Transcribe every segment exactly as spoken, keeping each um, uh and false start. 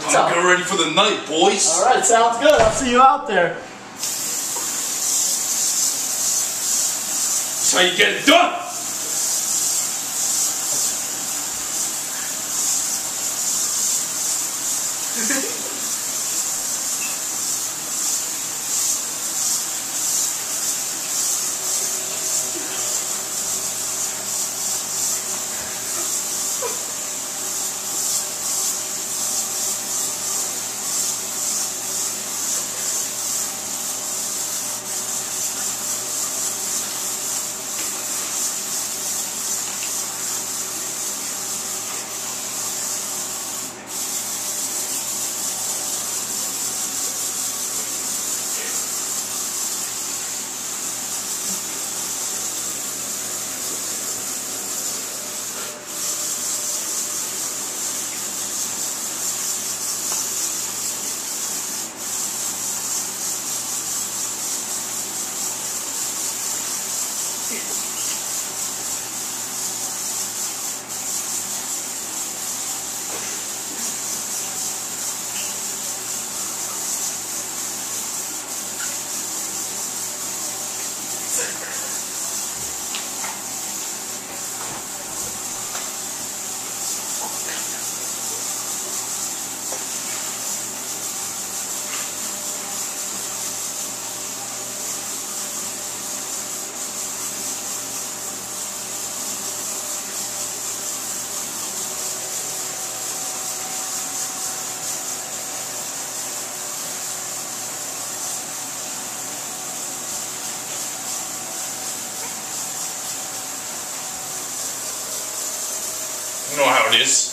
I'm getting ready for the night, boys. Alright, sounds good. I'll see you out there. That's how you get it done. You know how it is.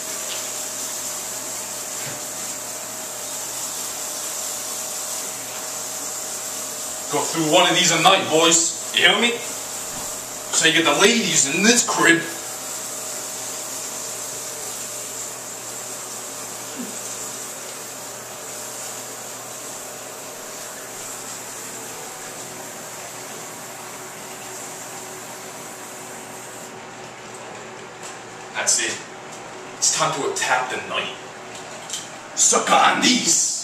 Go through one of these a night, boys. You hear me? So you get the ladies in this crib. That's it. It's time to attack the night. Suck on these!